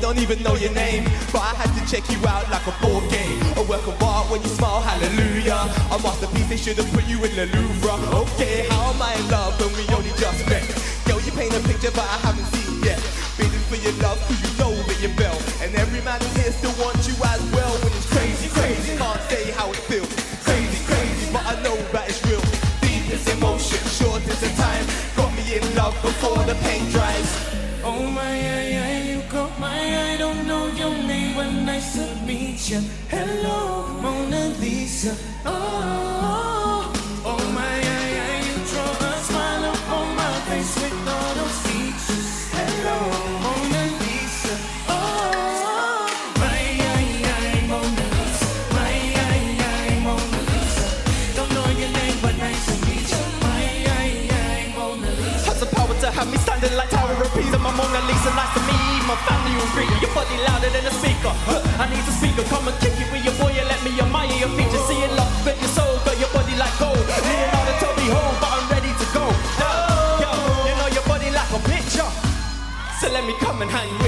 don't even know your name, but I had to check you out like a board game. A work of art when you smile, hallelujah. A masterpiece, they should have put you in the Louvre. Okay, how am I in love when we only just met? Girl, you paint a picture but I haven't seen it yet. Feeling for your love, cause you know that you're bell. And every man in here still wants you as well. When it's crazy, crazy, can't say how it feels. Crazy, crazy, but I know that it's real. Deepest emotion, shortest of time. Got me in love before the paint dries. Oh my, you caught my eye. Don't know your name, but nice to meet you. Hello, Mona Lisa. Oh, oh my, you draw a smile upon my face with all those features. Hello, Mona Lisa. Oh, my, Mona Lisa. My, Mona Lisa. Don't know your name, but nice to meet you. My, Mona Lisa. Has the power to have me standing like Tower of Pisa. My Mona Lisa, nice to meet you. My family will greet you. Your body louder than a speaker. I need a speaker, come and kick it with your boy and let me admire your features. See it love, bet your soul, got your body like gold. Leonardo told me home, but I'm ready to go. Yo, you know your body like a picture, so let me come and hang with